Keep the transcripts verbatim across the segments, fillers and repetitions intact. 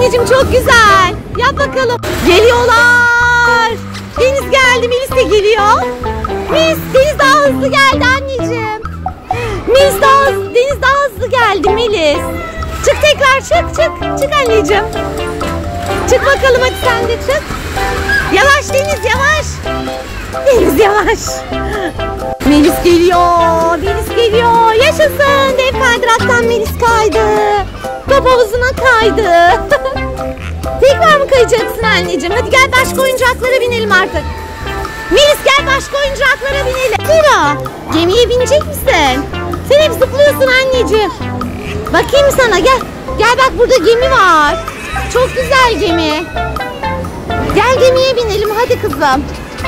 Anneciğim çok güzel. Yap bakalım. Geliyorlar. Deniz geldi. Melis de geliyor. Melis, Deniz daha hızlı geldi anneciğim. Melis daha hızlı, Deniz daha hızlı geldi Melis. Çık tekrar, çık çık. Çık anneciğim. Çık bakalım, hadi sen de çık. Yavaş Deniz, yavaş. Deniz yavaş. Melis geliyor. Melis geliyor. Yaşasın. Dev kaydıraktan Melis kaydı. Top havuzuna kaydı. Tekrar mı kayacaksın anneciğim? Hadi gel başka oyuncaklara binelim artık. Melis gel başka oyuncaklara binelim. Sira, gemiye binecek misin? Sen hep zıplıyorsun anneciğim. Bakayım sana, gel. Gel bak, burada gemi var. Çok güzel gemi. Gel gemiye binelim hadi kızım.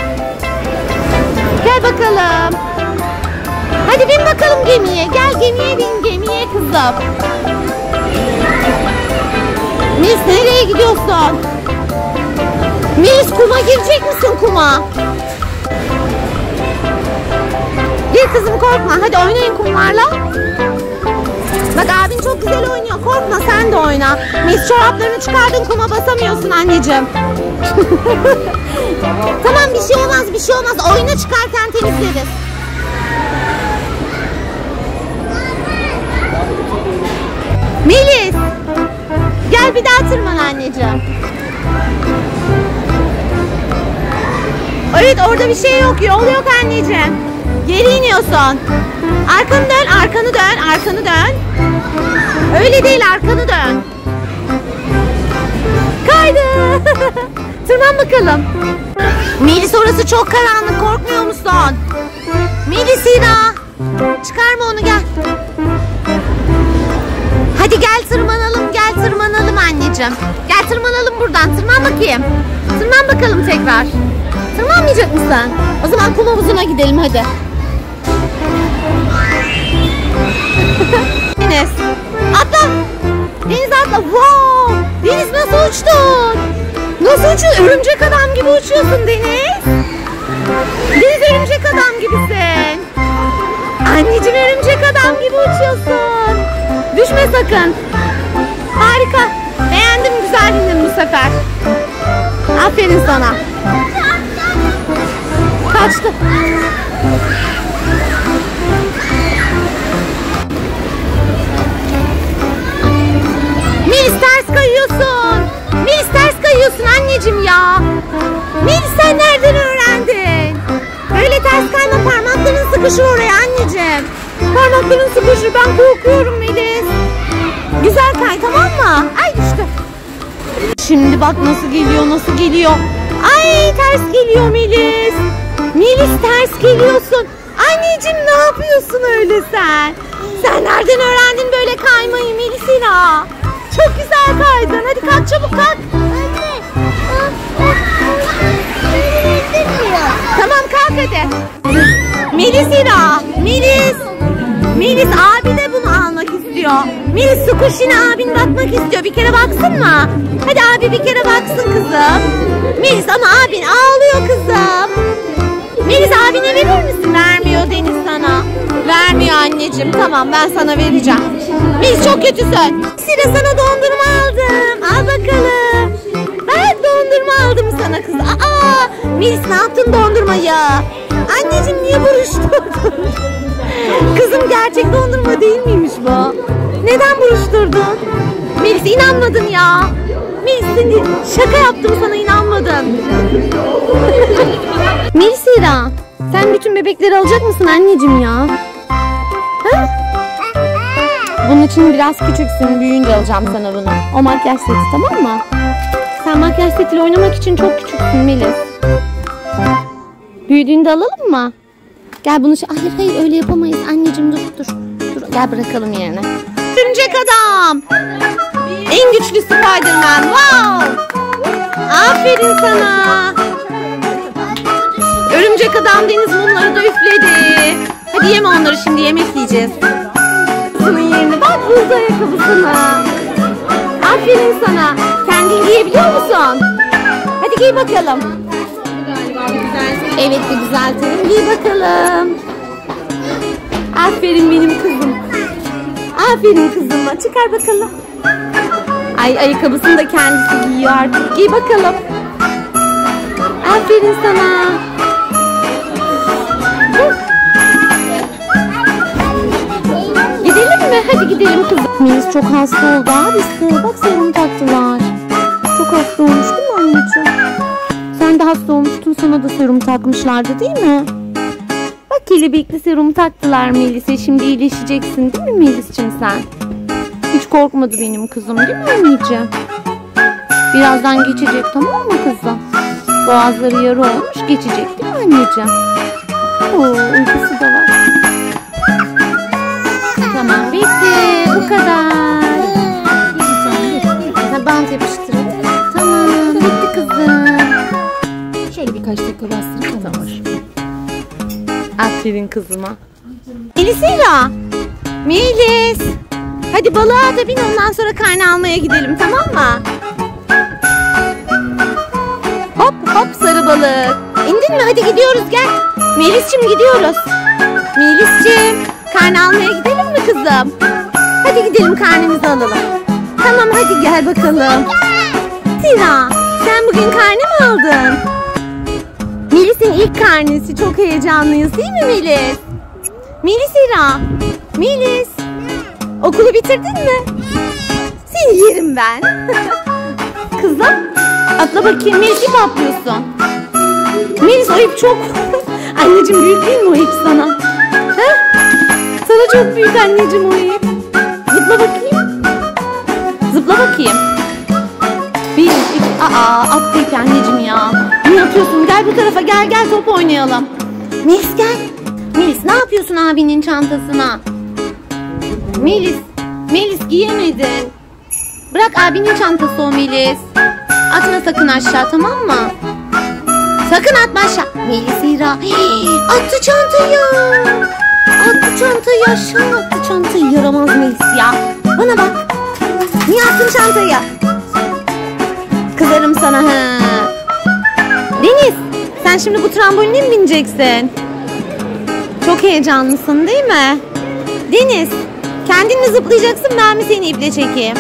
Gel bakalım. Hadi bin bakalım gemiye. Gel gemiye bin, gemiye kızım. Melis nereye gidiyorsun? Melis kuma girecek misin kuma? Gel kızım, korkma. Hadi oynayın kumlarla. Bak abin çok güzel oynuyor. Korkma, sen de oyna. Melis çoraplarını çıkardın, kuma basamıyorsun anneciğim. Tamam, bir şey olmaz bir şey olmaz. Oyuna çıkarken temizleriz. Melis gel bir daha tırman anneciğim. Evet, orada bir şey yok, yol yok anneciğim. Geri iniyorsun. Arkanı dön, arkanı dön, arkanı dön. Öyle değil, arkanı dön. Kaydı. Tırman bakalım. Melis, orası çok karanlık, korkmuyor musun? Melis, Hira. Çıkarma onu, gel. Hadi gel tırmanalım, gel tırmanalım anneciğim. Gel tırmanalım buradan, tırman bakayım. Tırman bakalım tekrar. Tırmanmayacak mısın? O zaman kum havuzuna gidelim hadi. Deniz, atla. Deniz atla. Wow! Deniz nasıl uçtun? Nasıl uçuyorsun? Örümcek adam gibi uçuyorsun Deniz. Deniz, örümcek adam gibisin. Anneciğim, örümcek adam gibi uçuyorsun. Düşme sakın. Harika. Beğendim, güzel bindin bu sefer. Aferin sana. Kaçtı. Melis ters kayıyorsun. Melis ters kayıyorsun anneciğim ya. Melis, sen nereden öğrendin? Böyle ters kayma, parmakların sıkışır oraya anneciğim. Parmakların sıkışır, ben korkuyorum Melis. Güzel kay, tamam mı? Ay düştü. Şimdi bak nasıl geliyor, nasıl geliyor. Ay ters geliyor Melis. Melis ters geliyorsun. Anneciğim, ne yapıyorsun öyle sen? Sen nereden öğrendin böyle kaymayı Melis'ina? Çok güzel kaydın. Hadi kalk, çabuk kalk. Tamam, kalk hadi. Melis'ina. Melis. Melis, abi de bunu almak istiyor. Melis, Squishy'ne abin bakmak istiyor. Bir kere baksın mı? Hadi abi bir kere baksın kızım. Melis, ama abin ağlıyor kızım. Melis, abine verir misin? Vermiyor Deniz sana. Vermiyor anneciğim. Tamam, ben sana vereceğim. Melis, çok kötüsün. Sıra, sana dondurma aldım. Al bakalım. Ben dondurma aldım sana kız. Aa, Melis, ne yaptın dondurmayı? Anneciğim, niye buruşturdun? Kızım, gerçek dondurma değil miymiş bu? Neden buruşturdun? Melis, inanmadın ya. Melis, seni şaka yaptım, sana inanmadın. Melis, Hira, sen bütün bebekleri alacak mısın anneciğim ya? Ha? Bunun için biraz küçüksün, büyüyünce alacağım sana bunu. O makyaj seti, tamam mı? Sen makyaj setiyle oynamak için çok küçüksün Melis. Büyüdüğünde alalım mı? Gel bunu... Hayır hayır, öyle yapamayız anneciğim, dur dur. Dur, gel bırakalım yerine. Örümcek adam. En güçlü Spiderman. Wow. Aferin sana. Örümcek adam Deniz bunları da üfledi. Hadi yeme onları, şimdi yemek yiyeceğiz. Bunun yerine bak, buz ayakkabısını. Aferin sana. Kendin giyebiliyor musun? Hadi giy bakalım. Evet, bir düzeltelim. Giy bakalım. Aferin benim kızım. Aferin kızıma. Çıkar bakalım. Ay ayakkabısını da kendisi giyiyor artık. Giy bakalım. Aferin sana. Gidelim mi? Hadi gidelim kızım. Melis çok hasta oldu abisi. Bak serum taktılar. Çok hasta olmuş değil mi anneciğim? Sen de hasta olmuştun, sana da serum takmışlardı değil mi? Bak kelebekli serum taktılar Melis'e. Şimdi iyileşeceksin değil mi Melis'ciğim sen? Hiç korkmadı benim kızım değil mi anneciğim? Birazdan geçecek tamam mı kızım? Boğazları yarı olmuş, geçecek değil mi anneciğim? Oo, uykusu da var. Tamam bitti. Bu kadar. Bant yapıştırın. Tamam bitti kızım. Şöyle birkaç dakika bastırın. Tamam. Aferin kızıma. Melis'ira. Melis. Hadi balığa da bin, ondan sonra karne almaya gidelim tamam mı? Hop hop sarı balık. İndin mi? Hadi gidiyoruz gel. Melis'cim gidiyoruz. Melis'cim karne almaya gidelim mi kızım? Hadi gidelim karnemizi alalım. Tamam hadi gel bakalım. Tina sen bugün karne mi aldın? Melis'in ilk karnesi, çok heyecanlıyız değil mi Melis? Melis'ira. Melis. Okulu bitirdin mi? Seni yerim ben. Kızım atla bakayım. Melis mi atlıyorsun? Melis o ip çok. Anneciğim büyük değil mi o ip sana? Ha? Sana çok büyük anneciğim o ip. Zıpla bakayım. Zıpla bakayım. Bir, iki, aa attı ipi anneciğim ya. Ne yapıyorsun? Gel bu tarafa, gel gel top oynayalım. Melis gel. Melis ne yapıyorsun abinin çantasına? Melis, Melis giyemedin. Bırak abinin çantası o Melis. Atma sakın aşağı tamam mı? Sakın atma aşağı. Melis'ira attı çantayı. Attı çantayı aşağı, attı çantayı. Yaramaz Melis ya. Bana bak. Niye attın çantayı? Kızarım sana ha. Deniz, sen şimdi bu tramboline mi bineceksin? Çok heyecanlısın değil mi? Deniz, kendin mi zıplayacaksın, ben mi seni iple çekeyim?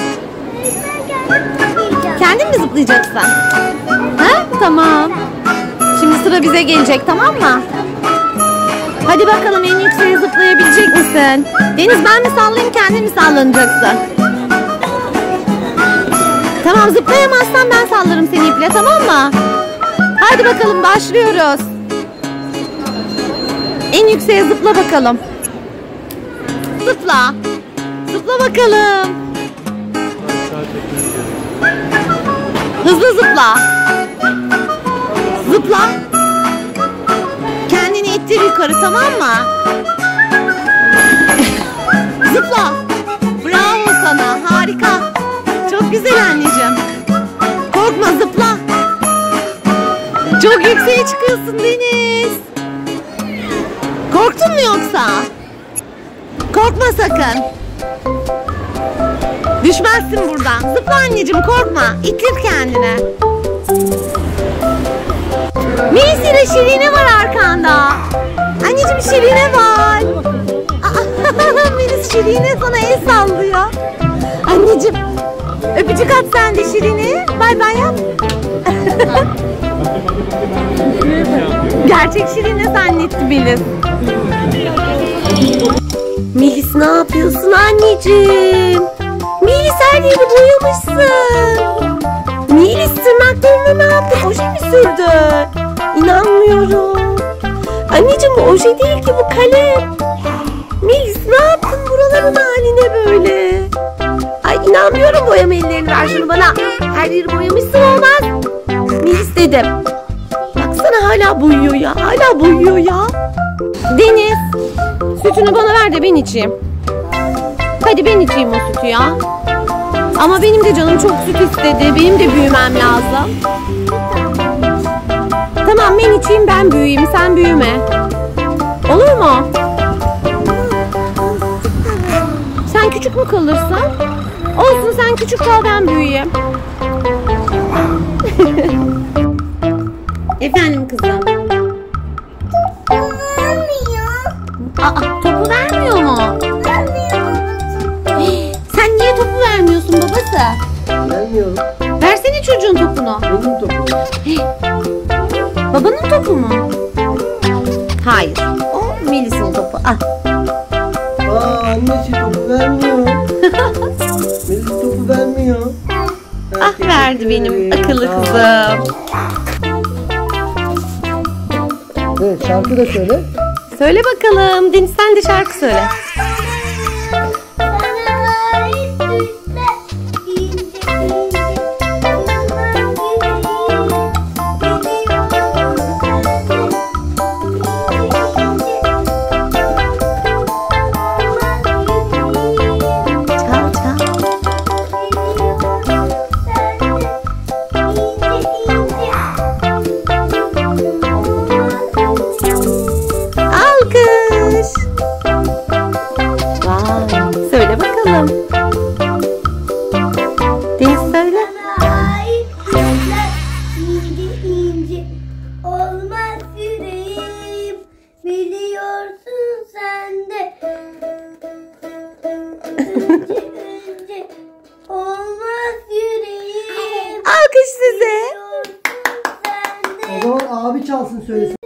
Kendin mi zıplayacaksın? Ha? Tamam. Şimdi sıra bize gelecek tamam mı? Hadi bakalım en yükseğe zıplayabilecek misin? Deniz ben mi sallayayım, kendin mi sallanacaksın? Tamam zıplayamazsan ben sallarım seni iple tamam mı? Hadi bakalım başlıyoruz. En yükseğe zıpla bakalım. Zıpla. Zıpla bakalım. Hızlı zıpla. Zıpla. Kendini ittir yukarı tamam mı? Zıpla. Bravo sana. Harika. Çok güzel anneciğim. Korkma zıpla. Çok yükseğe çıkıyorsun Deniz. Korktun mu yoksa? Korkma sakın. Düşmezsin buradan. Zıpla anneciğim korkma. İttir kendine. Melis'ire Şirine var arkanda. Anneciğim Şirine var. Melis Şirine sana el sallıyor. Anneciğim öpücük at sen de Şirine. Bay bay yap. Gerçek Şirine zannetti Melis. Melis ne yapıyorsun anneciğim? Melis her yeri boyamışsın. Melis tırnaklarına ne yaptın? Oje mi sürdün? İnanmıyorum. Anneciğim bu oje değil ki, bu kalem. Melis ne yaptın buraların haline böyle? Ay inanmıyorum, boyama ellerini ver şunu bana. Her yeri boyamışsın olmaz. Melis dedim. Baksana hala boyuyor ya. Hala boyuyor ya. Deniz. Sütünü bana ver de ben içeyim. Hadi ben içeyim o sütü ya. Ama benim de canım çok süt istedi. Benim de büyümem lazım. Tamam ben içeyim, ben büyüyeyim, sen büyüme. Olur mu? Sen küçük mü kalırsın? Olsun sen küçük kal, ben büyüyeyim. Efendim kızım. Aa, topu vermiyor mu? Sen niye topu vermiyorsun babası? Versene çocuğun topunu. Benim topum. Babanın topu mu? Hayır. O Melis'in topu. Al. Aa, annesi topu vermiyor. Melis topu vermiyor. Ah, verdi benim akıllı Aa. kızım. Evet, şarkı da söyle. Söyle bakalım. Deniz sen de şarkı söyle. Çal çal. Alkış. Vay. Söyle bakalım. Deniz söyle. İnce ince olmaz yüreğim, biliyorsun sen de. Önce önce olmaz yüreğim, Alkış size. biliyorsun sen de. O zaman abi çalsın söylesin.